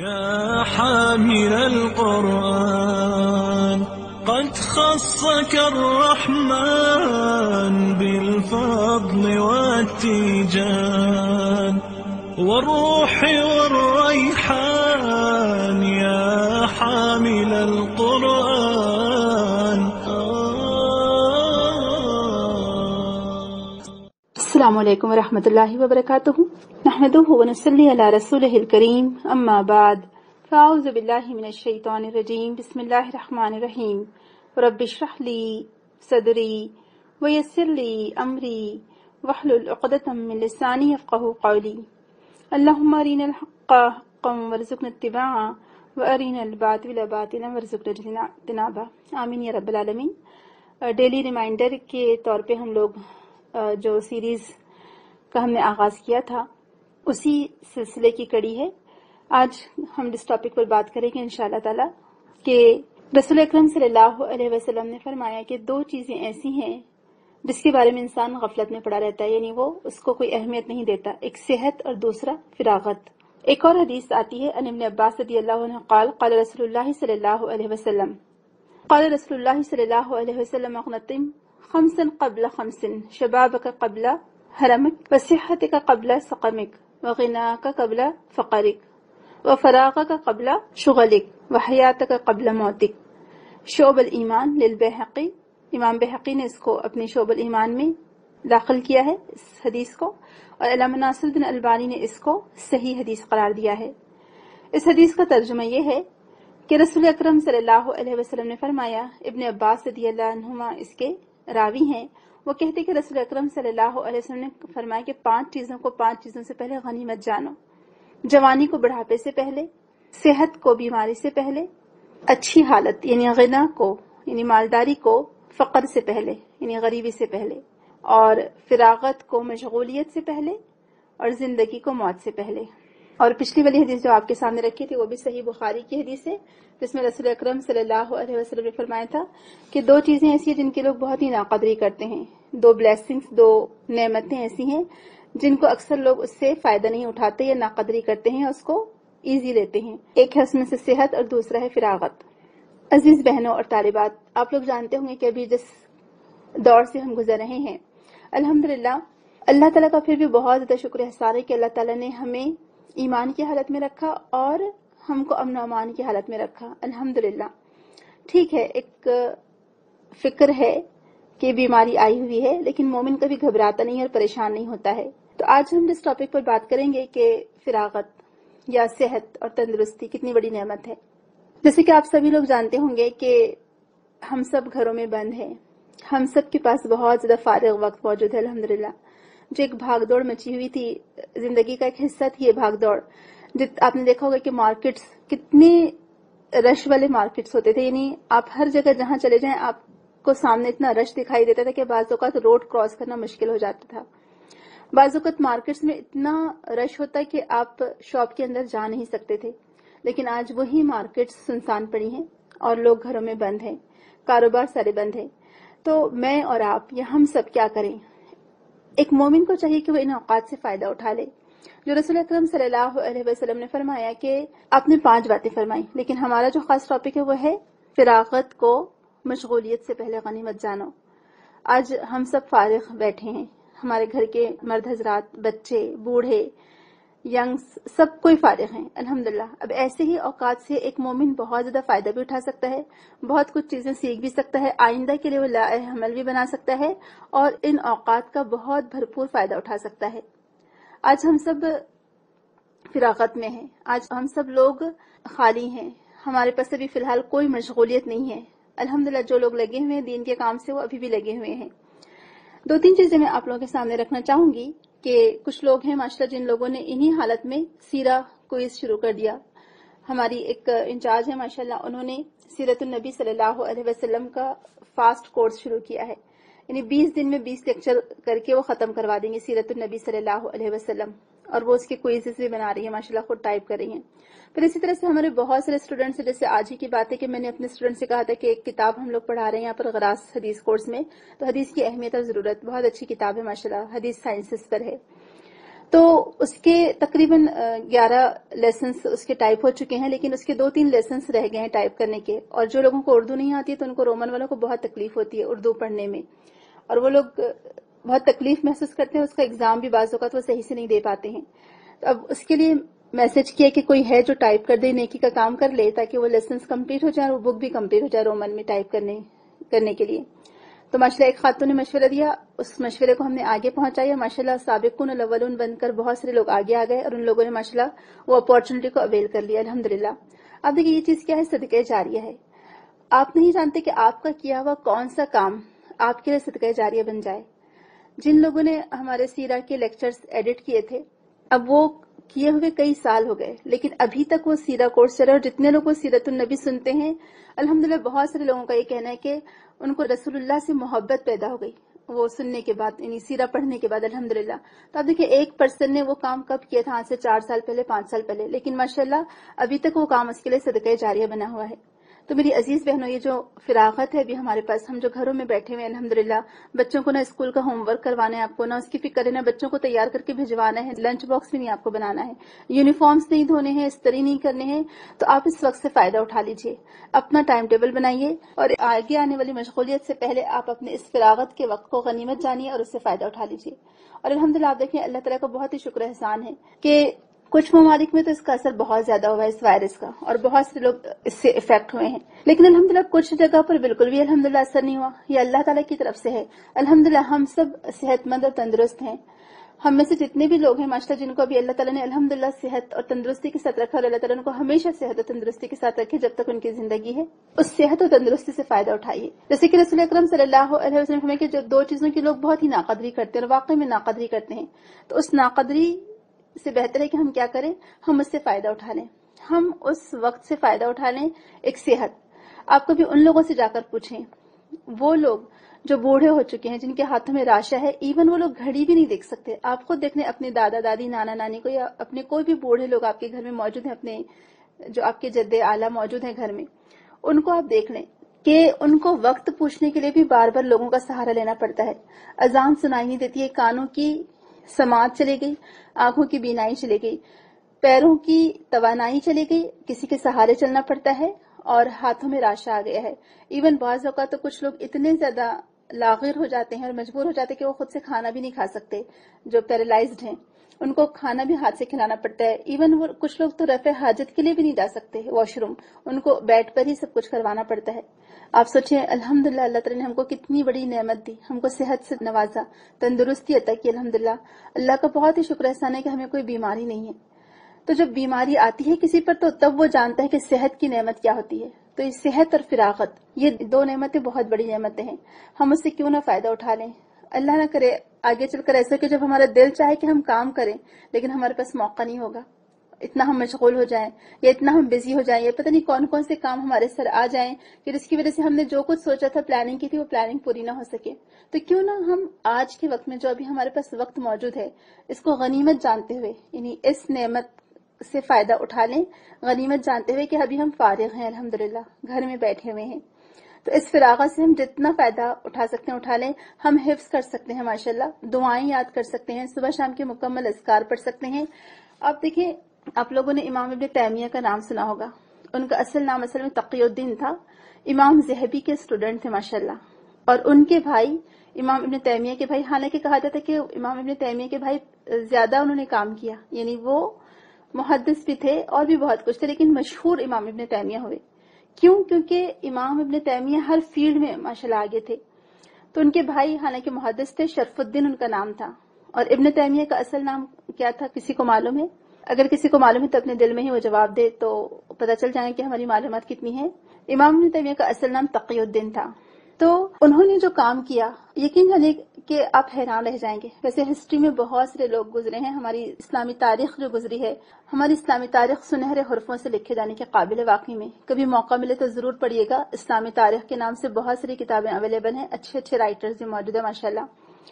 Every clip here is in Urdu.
يا حامل القرآن قد خصك الرحمن بالفضل والتيجان والروح والريحان يا حامل القرآن. السلام علیکم ورحمۃ اللہ وبرکاتہ. نحمده ونصلی علی رسولہ الکریم، اما بعد، فاعوذ باللہ من الشیطان الرجیم، بسم اللہ الرحمن الرحیم. رب اشرح لی صدری ویسر لی امری واحلل عقدۃ من لسانی یفقہوا قولی. اللہم ارنا الحق حقا وارزقنا اتباعہ وارنا الباطل باطلا وارزقنا اجتنابہ، آمین یا رب العالمین. ڈیلی ریمائنڈر کے طور پہ ہم لوگ جو سیریز کا ہم نے آغاز کیا تھا اسی سلسلے کی کڑی ہے. آج ہم اس ٹاپک پر بات کریں گے انشاءاللہ تعالی کہ رسول اکرم صلی اللہ علیہ وسلم نے فرمایا کہ دو چیزیں ایسی ہیں جس کے بارے میں انسان غفلت میں پڑا رہتا ہے، یعنی وہ اس کو کوئی اہمیت نہیں دیتا، ایک صحت اور دوسرا فراغت. ایک اور حدیث آتی ہے ان ابن عباس رضی اللہ عنہ قال قال رسول اللہ صلی اللہ علیہ وسلم قال رسول اللہ صلی اللہ علیہ وسلم اغنطم خمسا قبل خمس شبابك قبل حرمك وصحتك قبل سقمك وغناك قبل فقرك وفراغك قبل شغلك وحياتك قبل موتك. شعب الایمان للبیہقی، امام بہقی نے اس کو اپنے شعب الایمان میں داخل کیا ہے اس حدیث کو، اور علامہ ناصر الدین البانی نے اس کو صحیح حدیث قرار دیا ہے. اس حدیث کا ترجمہ یہ ہے کہ رسول اکرم صلی اللہ علیہ وسلم نے فرمایا، ابن عباس رضی اللہ عنہما اس کے راوی ہیں، وہ کہتے کہ رسول اکرم صلی اللہ علیہ وسلم نے فرمایا کہ پانچ چیزوں سے پہلے غنیمت جانو. جوانی کو بڑھاپے سے پہلے، صحت کو بیماری سے پہلے، اچھی حالت یعنی غنا کو یعنی مالداری کو فقر سے پہلے یعنی غریبی سے پہلے، اور فراغت کو مشغولیت سے پہلے، اور زندگی کو موت سے پہلے. اور پچھلی والی حدیث جو آپ کے سامنے رکھی تھی وہ بھی صحیح بخاری کی حدیث ہے، جس میں رسول اکرم صلی اللہ علیہ وسلم نے فرمایا تھا کہ دو چیزیں ایسی ہیں جن کے لوگ بہت ہی ناقدری کرتے ہیں. دو بلیسنگز، دو نعمتیں ایسی ہیں جن کو اکثر لوگ اس سے فائدہ نہیں اٹھاتے یا ناقدری کرتے ہیں، اس کو ایزی لیتے ہیں. ایک ہے اس میں سے صحت اور دوسرا ہے فراغت. عزیز بہنوں اور طالبات، آپ لوگ جانتے ہوں گے کہ ابھی جس دور سے ہم گزر رہے ہیں، الحمدللہ اللہ تعالیٰ کا پھر بھی بہت زیادہ شکر احسان ہے کہ اللہ تعالیٰ نے ہمیں ایمان کی حالت میں رکھا اور ہم کو امن و امان کی حالت میں رکھا. الحمدللہ ٹھیک ہے، ایک فکر ہے کہ بیماری آئی ہوئی ہے، لیکن مومن کبھی گھبراتا نہیں اور پریشان نہیں ہوتا ہے. تو آج ہم جس ٹاپک پر بات کریں گے کہ فراغت یا صحت اور تندرستی کتنی بڑی نعمت ہے. جیسے کہ آپ سبھی لوگ جانتے ہوں گے کہ ہم سب گھروں میں بند ہیں، ہم سب کے پاس بہت زیادہ فارغ وقت موجود ہے. الحمدللہ جو ایک بھاگ دوڑ مچی ہوئی تھی، زندگی کا ایک حصہ تھی یہ بھاگ دوڑ. آپ نے دیکھا ہوگا کہ مارکیٹس کتنے رش والے مارکیٹس ہوتے تھے، یعنی آپ ہر جگہ جہاں چلے جائیں آپ کو سامنے اتنا رش دکھائی دیتا تھا کہ بعض اوقات روڈ کراس کرنا مشکل ہو جاتا تھا. بعض اوقات مارکیٹس میں اتنا رش ہوتا ہے کہ آپ شاپ کے اندر جا نہیں سکتے تھے. لیکن آج وہی مارکیٹس سنسان پڑی ہیں اور لوگ گھروں میں بند ہیں، کاروبار سارے بند ہیں. تو میں اور آپ یا ہم سب کیا کریں؟ ایک مومن کو چاہیے کہ وہ ان اوقات سے فائدہ اٹھا لے. جو رسول اکرم صلی اللہ علیہ وسلم نے فرمایا کہ آپ نے 5 باتیں فرمائی، لیکن ہمارا جو خاص ٹاپک ہے وہ ہے فراغت کو مشغولیت سے پہلے غنیمت جانو. آج ہم سب فارغ بیٹھے ہیں، ہمارے گھر کے مرد حضرات، بچے، بوڑھے، ینگز، سب کوئی فارغ ہیں الحمدللہ. اب ایسے ہی اوقات سے ایک مومن بہت زیادہ فائدہ بھی اٹھا سکتا ہے، بہت کچھ چیزیں سیکھ بھی سکتا ہے، آئندہ کے لیے وہ لائحہ عمل بھی بنا سکتا ہے، اور ان اوقات کا بہت بھرپور فائدہ اٹھا سکتا ہے. آج ہم سب فراغت میں ہیں، آج ہم سب لوگ خالی ہیں، ہمارے پاس ابھی فی الحال کوئی مشغولیت نہیں ہے. الحمدللہ جو لوگ لگے ہوئے ہیں دین کے کام سے وہ ابھی بھی لگے ہوئے ہیں. 2-3 چیزیں میں آپ لوگوں کے سامنے رکھنا چاہوں گی کہ کچھ لوگ ہیں ماشاءاللہ جن لوگوں نے انہی حالت میں سیرہ کوئز شروع کر دیا. ہماری ایک انچارج ہے ماشاءاللہ، انہوں نے سیرت النبی صلی اللہ علیہ وسلم کا فاسٹ کورس شروع کیا ہے، یعنی 20 دن میں 20 لیکچر کر کے وہ ختم کروا دیں گے سیرت النبی صلی اللہ علیہ وسلم. اور وہ اس کے کوئزز بھی بنا رہی ہیں ماشاءاللہ، خود ٹائپ کر رہی ہیں. پھر اسی طرح سے ہمارے بہت سارے اسٹوڈنٹس ہیں، جیسے آج ہی کی بات ہے کہ میں نے اپنے اسٹوڈنٹ سے کہا تھا کہ ایک کتاب ہم لوگ پڑھا رہے ہیں یہاں پر غراس حدیث کورس میں، تو حدیث کی اہمیت اور ضرورت، بہت اچھی کتاب ہے ماشاءاللہ، حدیث سائنسز پر ہے. تو اس کے تقریباً 11 لیسنس اس کے ٹائپ ہو چکے ہیں، لیکن اس کے 2-3 لیسنس رہ گئے ہیں ٹائپ کرنے کے. اور جو لوگوں کو اردو نہیں آتی ہے تو ان کو، رومن والوں کو بہت تکلیف ہوتی ہے اردو پڑھنے میں، اور وہ لوگ بہت تکلیف محسوس کرتے ہیں. اس کا ایگزام بھی بعض اوقات وہ صحیح سے نہیں دے پاتے ہیں. تو اب اس کے لیے میسج کیا کہ کوئی ہے جو ٹائپ کر دے، نیکی کا کام کر لے، تاکہ وہ لیسنس کمپلیٹ ہو جائے اور وہ بک بھی کمپلیٹ ہو جائے رومن میں ٹائپ کرنے کے لیے. تو ماشاءاللہ ایک خاتون نے مشورہ دیا، اس مشورے کو ہم نے آگے پہنچایا. ماشاءاللہ سابقون الاولون بن کر بہت سارے لوگ آگے آ گئے، اور ان لوگوں نے ماشاءاللہ وہ اپارچونٹی کو اویل کر لیا الحمدللہ. اب دیکھیے یہ چیز کیا ہے، صدقہ جاریہ ہے. آپ نہیں جانتے کہ آپ کا کیا ہوا کون سا کام آپ کے لیے صدقہ جاریہ بن جائے. جن لوگوں نے ہمارے سیرہ کے لیکچرز ایڈٹ کیے تھے، اب وہ کیے ہوئے کئی سال ہو گئے، لیکن ابھی تک وہ سیرہ کورس چل رہا ہے. اور جتنے لوگ وہ سیرت النبی سنتے ہیں، الحمدللہ بہت سارے لوگوں کا یہ کہنا ہے کہ ان کو رسول اللہ سے محبت پیدا ہو گئی وہ سننے کے بعد، یعنی سیرہ پڑھنے کے بعد الحمدللہ. تو آپ دیکھیں ایک پرسن نے وہ کام کب کیا تھا، آج سے 4 سال پہلے، 5 سال پہلے، لیکن ماشاءاللہ ابھی تک وہ کام اس کے لیے صدقہ جاریہ بنا ہوا ہے. تو میری عزیز بہنوں، یہ جو فراغت ہے ابھی ہمارے پاس، ہم جو گھروں میں بیٹھے ہوئے ہیں الحمدللہ، بچوں کو نہ اسکول کا ہوم ورک کروانا ہے آپ کو، نہ اس کی فکر ہے، نہ بچوں کو تیار کر کے بھجوانا ہے، لنچ باکس بھی نہیں آپ کو بنانا ہے، یونیفارمز نہیں دھونے ہیں، استری نہیں کرنے ہیں. تو آپ اس وقت سے فائدہ اٹھا لیجئے، اپنا ٹائم ٹیبل بنائیے، اور آگے آنے والی مشغولیت سے پہلے آپ اپنے اس فراغت کے وقت کو غنیمت جانیے اور اس سے فائدہ اٹھا لیجئے. اور الحمدللہ آپ دیکھیں اللہ تعالیٰ کا بہت ہی شکر احسان ہے کہ کچھ ممالک میں تو اس کا اثر بہت زیادہ ہوا ہے اس وائرس کا، اور بہت سے لوگ اس سے افیکٹ ہوئے ہیں، لیکن الحمدللہ کچھ جگہ پر بالکل بھی الحمدللہ اثر نہیں ہوا. یہ اللہ تعالیٰ کی طرف سے ہے. الحمدللہ ہم سب صحت مند اور تندرست ہیں. ہم میں سے جتنے بھی لوگ ہیں ماشاءاللہ جن کو ابھی اللہ تعالیٰ نے الحمدللہ صحت اور تندرستی کے ساتھ رکھا، اور اللہ تعالیٰ ان کو ہمیشہ صحت اور تندرستی کے ساتھ رکھے جب تک ان کی زندگی ہے، اس صحت اور تندرستی سے فائدہ اٹھائیے. جیسے کہ رسول اکرم صلی اللہ علیہ وسلم ہمیں کہ جو 2 چیزوں کی لوگ بہت ہی ناقدری کرتے ہیں اور واقعی میں ناقدری کرتے ہیں، تو اس ناقدری سے بہتر ہے کہ ہم کیا کریں، ہم اس سے فائدہ اٹھا لیں. ہم اس وقت سے فائدہ اٹھا لیں. ایک صحت، آپ کبھی ان لوگوں سے جا کر پوچھیں، وہ لوگ جو بوڑھے ہو چکے ہیں، جن کے ہاتھوں میں راشا ہے، ایون وہ لوگ گھڑی بھی نہیں دیکھ سکتے. آپ خود دیکھ لیں اپنے دادا دادی، نانا نانی کو، یا اپنے کوئی بھی بوڑھے لوگ آپ کے گھر میں موجود ہیں، اپنے جو آپ کے جد اعلیٰ موجود ہیں گھر میں، ان کو آپ دیکھ لیں کہ ان کو وقت پوچھنے کے لیے بھی بار بار لوگوں کا سہارا لینا پڑتا ہے. اذان سنائی نہیں دیتی ہے، کانوں کی سماعت چلی گئی، آنکھوں کی بینائی چلی گئی، پیروں کی توانائی چلی گئی، کسی کے سہارے چلنا پڑتا ہے، اور ہاتھوں میں راشا آ گیا ہے. ایون بعض اوقات تو کچھ لوگ اتنے زیادہ لاغر ہو جاتے ہیں اور مجبور ہو جاتے ہیں کہ وہ خود سے کھانا بھی نہیں کھا سکتے، جو پیرالائزڈ ہیں ان کو کھانا بھی ہاتھ سے کھلانا پڑتا ہے. ایون وہ کچھ لوگ تو رفع حاجت کے لیے بھی نہیں جا سکتے واش روم، ان کو بیڈ پر ہی سب کچھ کروانا پڑتا ہے. آپ سوچیں الحمدللہ اللہ تعالیٰ نے ہم کو کتنی بڑی نعمت دی، ہم کو صحت سے نوازا، تندرستی عطا کی. الحمدللہ اللہ کا بہت ہی شکر احسان ہے کہ ہمیں کوئی بیماری نہیں ہے. تو جب بیماری آتی ہے کسی پر تو تب وہ جانتا ہے کہ صحت کی نعمت کیا ہوتی ہے. تو یہ صحت اور فراغت، یہ 2 نعمتیں بہت بڑی نعمتیں ہیں. ہم اس سے کیوں نہ فائدہ اٹھا لیں. اللہ نہ کرے آگے چل کر ایسا کہ جب ہمارا دل چاہے کہ ہم کام کریں لیکن ہمارے پاس موقع نہیں ہوگا، اتنا ہم مشغول ہو جائیں یا اتنا ہم بزی ہو جائیں، یا پتہ نہیں کون کون سے کام ہمارے سر آ جائیں کہ جس کی وجہ سے ہم نے جو کچھ سوچا تھا، پلاننگ کی تھی، وہ پلاننگ پوری نہ ہو سکے. تو کیوں نہ ہم آج کے وقت میں جو ابھی ہمارے پاس وقت موجود ہے، اس کو غنیمت جانتے ہوئے، یعنی اس نعمت سے فائدہ اٹھا لیں، غنیمت جانتے ہوئے کہ ابھی ہم فارغ ہیں، الحمدللہ گھر میں بیٹھے ہوئے ہیں. تو اس فراغت سے ہم جتنا فائدہ اٹھا سکتے ہیں اٹھا لیں. ہم حفظ کر سکتے ہیں ماشاءاللہ، دعائیں یاد کر سکتے ہیں، صبح شام کے مکمل اذکار پڑھ سکتے ہیں. آپ دیکھیں آپ لوگوں نے امام ابن تیمیہ کا نام سنا ہوگا. ان کا اصل نام اصل میں تقی الدین تھا. امام ذہبی کے اسٹوڈنٹ تھے ماشاءاللہ، اور ان کے بھائی امام ابن تیمیہ کے بھائی، حالانکہ کہا جاتا ہے کہ امام ابن تیمیہ کے بھائی زیادہ انہوں نے کام کیا، یعنی وہ محدث بھی تھے اور بھی بہت کچھ تھے، لیکن مشہور امام ابن تیمیہ ہوئے. کیوں؟ کیونکہ امام ابن تیمیہ ہر فیلڈ میں ماشاءاللہ آگے تھے. تو ان کے بھائی حالانکہ محدث تھے، شرف الدین ان کا نام تھا. اور ابن تیمیہ کا اصل نام کیا تھا، کسی کو معلوم ہے؟ اگر کسی کو معلوم ہے تو اپنے دل میں ہی وہ جواب دے تو پتہ چل جائے کہ ہماری معلومات کتنی ہیں. امام ابن تیمیہ کا اصل نام تقی الدین تھا. تو انہوں نے جو کام کیا، یقین جانے کہ آپ حیران رہ جائیں گے. ویسے ہسٹری میں بہت سے لوگ گزرے ہیں، ہماری اسلامی تاریخ جو گزری ہے، ہماری اسلامی تاریخ سنہرے حرفوں سے لکھے جانے کے قابل ہے. واقعی میں کبھی موقع ملے تو ضرور پڑھیے گا. اسلامی تاریخ کے نام سے بہت ساری کتابیں اویلیبل ہیں، اچھے اچھے رائٹرز بھی موجود ہیں ماشاءاللہ.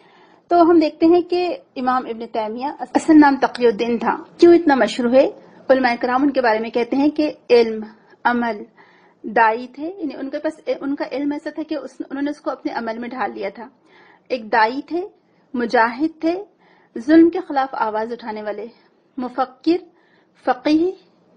تو ہم دیکھتے ہیں کہ امام ابن تیمیہ اصل نام تقی الدین تھا. کیوں اتنا مشہور ہے؟ علماء کرام ان کے بارے میں کہتے ہیں کہ علم، عمل، دائی تھے. یعنی ان کے پاس ان کا علم ایسا تھا کہ انہوں نے اس کو اپنے عمل میں ڈھال لیا تھا. ایک دائی تھے، مجاہد تھے، ظلم کے خلاف آواز اٹھانے والے، مفکر، فقیہ،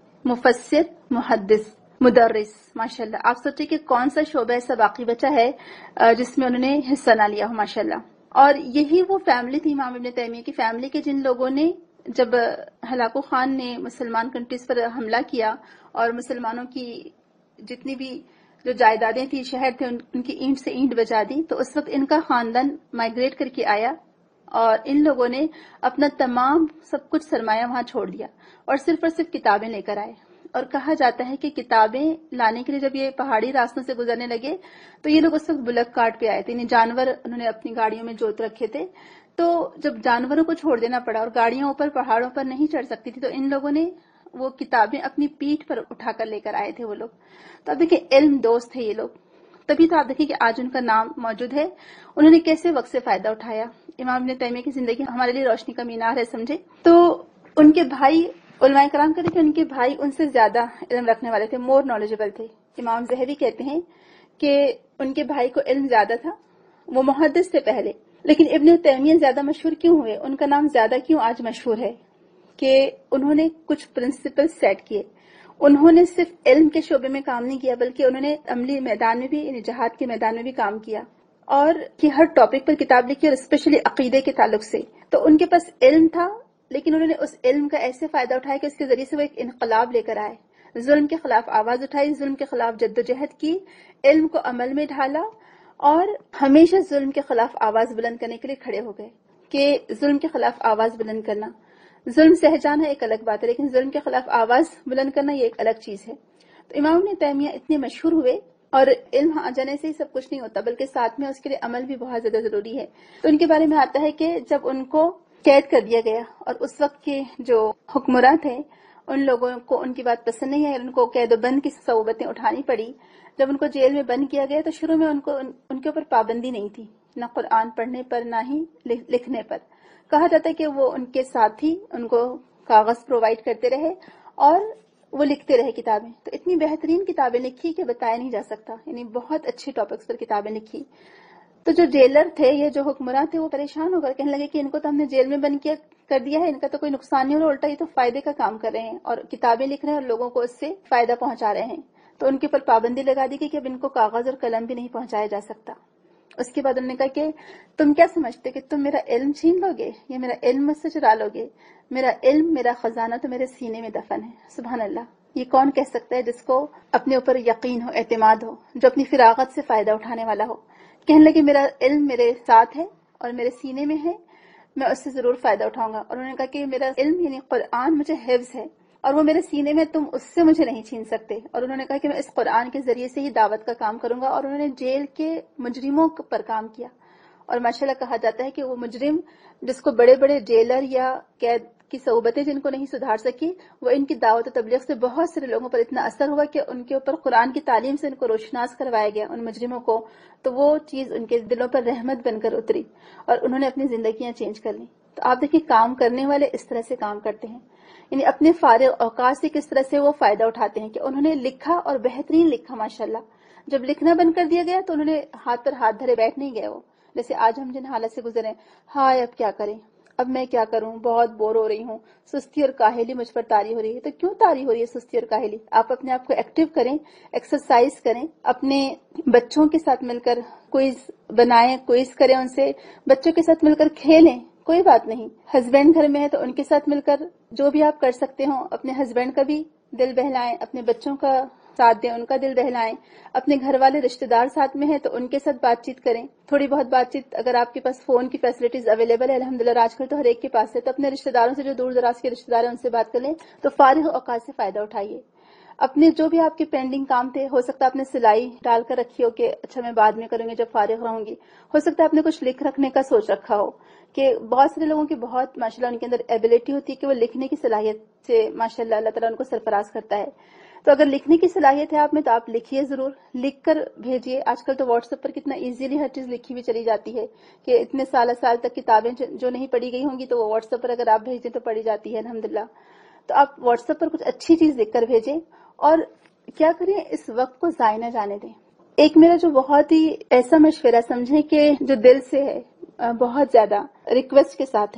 مفسر، محدث، مدرس. ماشاءاللہ آپ سوچیں کہ کون سا شعبہ ایسا باقی بچا ہے جس میں انہوں نے حصہ نہ لیا ہو. ماشاءاللہ. اور یہی وہ فیملی تھی امام ابن تیمیہ کی فیملی کے، جن لوگوں نے جب ہلاکو خان نے مسلمان کنٹریز پر حملہ کیا اور مسلمانوں کی جتنی بھی جو جائیدادیں تھی، شہر تھے، ان کی اینٹ سے اینٹ بجا دی، تو اس وقت ان کا خاندان مائیگریٹ کر کے آیا اور ان لوگوں نے اپنا تمام سب کچھ سرمایہ وہاں چھوڑ دیا اور صرف کتابیں لے کر آئے. اور کہا جاتا ہے کہ کتابیں لانے کے لیے جب یہ پہاڑی راستوں سے گزرنے لگے تو یہ لوگ اس وقت بلک کارٹ پہ آئے تھے، یعنی جانور انہوں نے اپنی گاڑیوں میں جوت رکھے تھے. تو جب جانوروں کو چھوڑ دینا پڑا اور گاڑیوں اوپر پہاڑوں پر نہیں چڑھ سکتی تھی، تو ان لوگوں نے وہ کتابیں اپنی پیٹھ پر اٹھا کر لے کر آئے تھے وہ لوگ. تو اب دیکھیں علم دوست تھے یہ لوگ، تبھی تو آپ دیکھیں کہ آج ان کا نام موجود ہے. انہوں نے کیسے وقت سے فائدہ اٹھایا. امام ابن تیمیہ کی زندگی ہمارے لیے روشنی کا مینار ہے سمجھے. تو ان کے بھائی، علماء کرام کہتے ہیں کہ ان کے بھائی ان سے زیادہ علم رکھنے والے تھے، مور نالجبل تھے. امام زہبی کہتے ہیں کہ ان کے بھائی کو علم زیادہ تھا، وہ محدث تھے پہلے، لیکن ابن تیمیہ زیادہ مشہور کیوں ہوئے، ان کا نام زیادہ کیوں آج مشہور ہے کہ انہوں نے کچھ پرنسپل سیٹ کیے. انہوں نے صرف علم کے شعبے میں کام نہیں کیا بلکہ انہوں نے عملی میدان میں بھی، یعنی جہاد کے میدان میں بھی کام کیا اور کہ ہر ٹاپک پر کتاب لکھی اور اسپیشلی عقیدے کے تعلق سے. تو ان کے پاس علم تھا لیکن انہوں نے اس علم کا ایسے فائدہ اٹھایا کہ اس کے ذریعے سے وہ ایک انقلاب لے کر آئے، ظلم کے خلاف آواز اٹھائی، ظلم کے خلاف جدوجہد کی، علم کو عمل میں ڈھالا اور ہمیشہ ظلم کے خلاف آواز بلند کرنے کے لیے کھڑے ہو گئے کہ ظلم کے خلاف آواز بلند کرنا، ظلم سہ جانا ایک الگ بات ہے لیکن ظلم کے خلاف آواز بلند کرنا یہ ایک الگ چیز ہے. تو امام ابن تیمیہ اتنے مشہور ہوئے، اور علم آ جانے سے ہی سب کچھ نہیں ہوتا بلکہ ساتھ میں اس کے لیے عمل بھی بہت زیادہ ضروری ہے. تو ان کے بارے میں آتا ہے کہ جب ان کو قید کر دیا گیا اور اس وقت کے جو حکمراں تھے ان لوگوں کو ان کی بات پسند نہیں آئی، ان کو قید و بند کی صعوبتیں اٹھانی پڑی. جب ان کو جیل میں بند کیا گیا تو شروع میں ان کے اوپر پابندی نہیں تھی، نہ قرآن پڑھنے پر نہ ہی لکھنے پر. کہا جاتا ہے کہ وہ ان کے ساتھ ہی ان کو کاغذ پرووائڈ کرتے رہے اور وہ لکھتے رہے کتابیں. تو اتنی بہترین کتابیں لکھی کہ بتایا نہیں جا سکتا، یعنی بہت اچھے ٹاپکس پر کتابیں لکھی. تو جو جیلر تھے، یہ جو حکمراں تھے، وہ پریشان ہو کر کہنے لگے کہ ان کو تو ہم نے جیل میں بند کر دیا ہے، ان کا تو کوئی نقصان نہیں ہو رہا، الٹا یہ تو فائدے کا کام کر رہے ہیں اور کتابیں لکھ رہے ہیں اور لوگوں کو اس سے فائدہ پہنچا رہے ہیں. تو ان کے اوپر پابندی لگا دی کہ اب ان کو کاغذ اور قلم بھی نہیں پہنچایا جا سکتا. اس کے بعد انہوں نے کہا کہ تم کیا سمجھتے کہ تم میرا علم چھین لو گے یا میرا علم مجھ سے چرا لو گے؟ میرا علم، میرا خزانہ تو میرے سینے میں دفن ہے. سبحان اللہ. یہ کون کہہ سکتا ہے جس کو اپنے اوپر یقین ہو، اعتماد ہو، جو اپنی فراغت سے فائدہ اٹھانے والا ہو. کہنے لگے میرا علم میرے ساتھ ہے اور میرے سینے میں ہے، میں اس سے ضرور فائدہ اٹھاؤں گا. اور انہوں نے کہا کہ میرا علم یعنی قرآن مجھے حفظ ہے اور وہ میرے سینے میں، تم اس سے مجھے نہیں چھین سکتے. اور انہوں نے کہا کہ میں اس قرآن کے ذریعے سے ہی دعوت کا کام کروں گا. اور انہوں نے جیل کے مجرموں پر کام کیا اور ماشاءاللہ کہا جاتا ہے کہ وہ مجرم جس کو بڑے بڑے جیلر یا قید کی صعوبتیں جن کو نہیں سدھار سکی، وہ ان کی دعوت و تبلیغ سے بہت سارے لوگوں پر اتنا اثر ہوا کہ ان کے اوپر قرآن کی تعلیم سے ان کو روشناس کروایا گیا، ان مجرموں کو. تو وہ چیز ان کے دلوں پر رحمت بن کر اتری اور انہوں نے اپنی زندگیاں چینج کر لی. تو آپ دیکھیں کام کرنے والے اس طرح سے کام کرتے ہیں، یعنی اپنے فارغ اوقات سے کس طرح سے وہ فائدہ اٹھاتے ہیں کہ انہوں نے لکھا اور بہترین لکھا ماشاءاللہ. جب لکھنا بند کر دیا گیا تو انہوں نے ہاتھ پر ہاتھ دھرے بیٹھ نہیں گئے. وہ جیسے آج ہم جن حالت سے گزرے، ہائے اب کیا کریں، اب میں کیا کروں، بہت بور ہو رہی ہوں، سستی اور کاہلی مجھ پر طاری ہو رہی ہے. تو کیوں طاری ہو رہی ہے سستی اور کاہلی؟ آپ اپنے آپ کو ایکٹیو کریں، ایکسرسائز کریں، اپنے بچوں کے ساتھ مل کر کوئز بنائیں، کوئز کریں، ان سے بچوں کے ساتھ مل کر کھیلیں، کوئی بات نہیں. ہسبینڈ گھر میں ہے تو ان کے ساتھ مل کر جو بھی آپ کر سکتے ہوں، اپنے ہسبینڈ کا بھی دل بہلائیں، اپنے بچوں کا ساتھ دیں، ان کا دل بہلائیں. اپنے گھر والے رشتہ دار ساتھ میں ہیں تو ان کے ساتھ بات چیت کریں، تھوڑی بہت بات چیت. اگر آپ کے پاس فون کی فیسلٹیز اویلیبل ہے، الحمدللہ آج کل تو ہر ایک کے پاس ہے، تو اپنے رشتہ داروں سے جو دور دراز کے رشتہ دار ہیں ان سے بات کر لیں. تو فارغ اوقات سے فائدہ اٹھائیے. اپنے جو بھی آپ کے پینڈنگ کام تھے، ہو سکتا ہے آپ نے سلائی ڈال کر رکھی ہو کہ اچھا میں بعد میں کروں گی جب فارغ رہوں گی. ہو سکتا ہے آپ نے کچھ لکھ رکھنے کا سوچ رکھا ہو کہ بہت سارے لوگوں کی بہت ماشاءاللہ ان کے اندر ایبلٹی ہوتی ہے کہ وہ لکھنے کی صلاحیت سے ماشاءاللہ اللہ تعالیٰ ان کو سرفراز کرتا ہے. تو اگر لکھنے کی صلاحیت ہے آپ میں تو آپ لکھیے ضرور، لکھ کر بھیجیے. آج کل تو واٹس ایپ پر کتنا ایزیلی ہر چیز لکھی ہوئی چلی جاتی ہے کہ اتنے سال تک کتابیں جو نہیں پڑھی گئی ہوں گی تو وہ واٹس ایپ پر اگر آپ بھیج دیں تو پڑھی جاتی ہے الحمدللہ. تو آپ واٹس ایپ پر کچھ اچھی چیز لکھ کر بھیجیں اور کیا کریں، اس وقت کو ضائع نہ جانے دیں. ایک میرا جو بہت ہی ایسا مشورہ سمجھیں کہ جو دل سے ہے، بہت زیادہ ریکویسٹ کے ساتھ ہے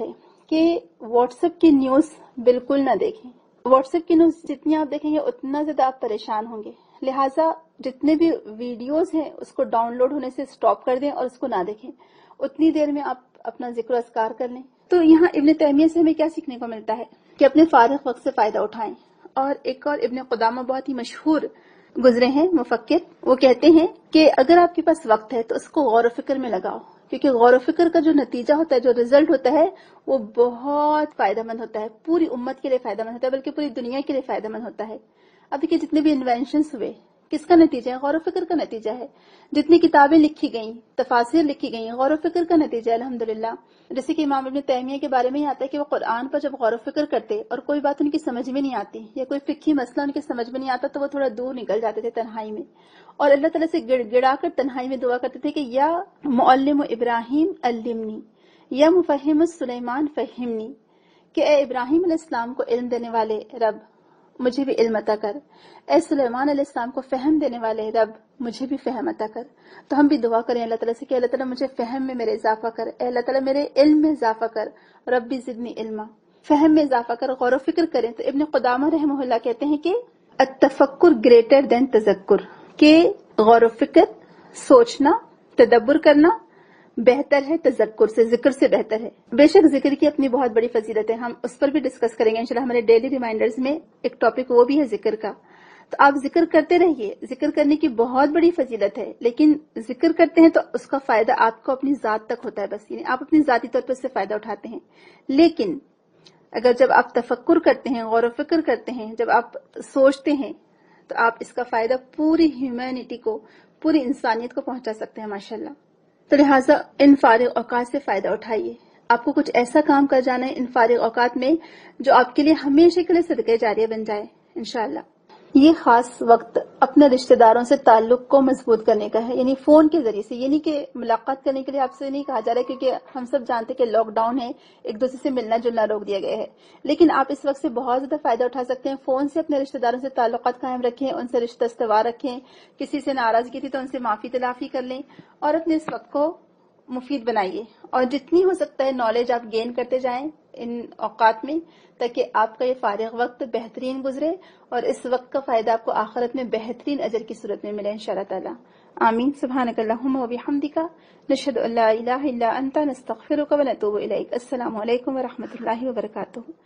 کہ واٹس ایپ کی نیوز بالکل نہ دیکھیں. واٹس ایپ کی نیوز جتنی آپ دیکھیں گے اتنا زیادہ آپ پریشان ہوں گے. لہٰذا جتنے بھی ویڈیوز ہیں اس کو ڈاؤن لوڈ ہونے سے اسٹاپ کر دیں اور اس کو نہ دیکھیں. اتنی دیر میں آپ اپنا ذکر و اذکار کر لیں. تو یہاں ابن تیمیہ سے ہمیں کیا سیکھنے کو ملتا ہے کہ اپنے فارغ وقت سے فائدہ اٹھائیں. اور ایک اور ابن قدامہ بہت ہی مشہور گزرے ہیں مفکر، وہ کہتے ہیں کہ اگر آپ کے پاس وقت ہے تو اس کو غور و فکر میں لگاؤ، کیونکہ غور و فکر کا جو نتیجہ ہوتا ہے، جو ریزلٹ ہوتا ہے، وہ بہت فائدہ مند ہوتا ہے، پوری امت کے لیے فائدہ مند ہوتا ہے، بلکہ پوری دنیا کے لیے فائدہ مند ہوتا ہے. اب دیکھیے جتنے بھی انوینشنز ہوئے کس کا نتیجہ ہے؟ غور و فکر کا نتیجہ ہے. جتنی کتابیں لکھی گئیں، تفاسیر لکھی گئیں، غور و فکر کا نتیجہ ہے الحمدللہ. جیسے کہ امام ابن تیمیہ کے بارے میں ہی آتا ہے کہ وہ قرآن پر جب غور و فکر کرتے اور کوئی بات ان کی سمجھ میں نہیں آتی یا کوئی فقہی مسئلہ ان کی سمجھ میں نہیں آتا تو وہ تھوڑا دور نکل جاتے تھے تنہائی میں، اور اللہ تعالیٰ سے گڑ گڑا کر تنہائی میں دعا کرتے تھے کہ یا معلم ابراہیم علمنی یا مفہم سلیمان فہمنی، کہ اے ابراہیم علیہ السلام کو علم دینے والے رب مجھے بھی علم عطا کر، اے سلیمان علیہ السلام کو فہم دینے والے رب مجھے بھی فہم عطا کر. تو ہم بھی دعا کریں اللہ تعالیٰ سے کہ اللہ تعالیٰ مجھے فہم میں میرے اضافہ کر، اے اللہ تعالیٰ میرے علم میں اضافہ کر، ربی زدنی علما، فہم میں اضافہ کر، غور و فکر کریں. تو ابن قدامہ رحمہ اللہ کہتے ہیں کہ التفکر گریٹر دین تذکر، کہ غور و فکر، سوچنا، تدبر کرنا بہتر ہے تذکر سے، ذکر سے بہتر ہے. بے شک ذکر کی اپنی بہت بڑی فضیلت ہے، ہم اس پر بھی ڈسکس کریں گے انشاءاللہ. ہمارے ڈیلی ریمائنڈرز میں ایک ٹاپک وہ بھی ہے ذکر کا. تو آپ ذکر کرتے رہیے، ذکر کرنے کی بہت بڑی فضیلت ہے، لیکن ذکر کرتے ہیں تو اس کا فائدہ آپ کو اپنی ذات تک ہوتا ہے بس، یعنی آپ اپنی ذاتی طور پر اس سے فائدہ اٹھاتے ہیں. لیکن اگر جب آپ تفکر کرتے ہیں، غور و فکر کرتے ہیں، جب آپ سوچتے ہیں تو آپ اس کا فائدہ پوری ہیومینٹی کو، پوری انسانیت کو پہنچا سکتے ہیں ماشاءاللہ. تو لہٰذا ان فارغ اوقات سے فائدہ اٹھائیے. آپ کو کچھ ایسا کام کر جانا ہے ان فارغ اوقات میں جو آپ کے لیے ہمیشہ کے لیے صدقہ جاریہ بن جائے انشاءاللہ. یہ خاص وقت اپنے رشتہ داروں سے تعلق کو مضبوط کرنے کا ہے، یعنی فون کے ذریعے سے، یعنی کہ ملاقات کرنے کے لیے آپ سے نہیں کہا جا رہا ہے، کیونکہ ہم سب جانتے ہیں کہ لاک ڈاؤن ہے، ایک دوسرے سے ملنا جلنا روک دیا گیا ہے. لیکن آپ اس وقت سے بہت زیادہ فائدہ اٹھا سکتے ہیں. فون سے اپنے رشتہ داروں سے تعلقات قائم رکھیں، ان سے رشتہ استوار رکھیں. کسی سے ناراضگی تھی تو ان سے معافی تلافی کر لیں اور اپنے اس وقت کو مفید بنائیے. اور جتنی ہو سکتا ہے نالج آپ گین کرتے جائیں ان اوقات میں، تاکہ آپ کا یہ فارغ وقت بہترین گزرے اور اس وقت کا فائدہ آپ کو آخرت میں بہترین اجر کی صورت میں ملے انشاءاللہ تعالی. آمین. سبحانک اللہم و بحمدک، نشہد ان لا الہ الا انت، نستغفرک و نتوب الیک. السلام علیکم و رحمۃ اللہ وبرکاتہ.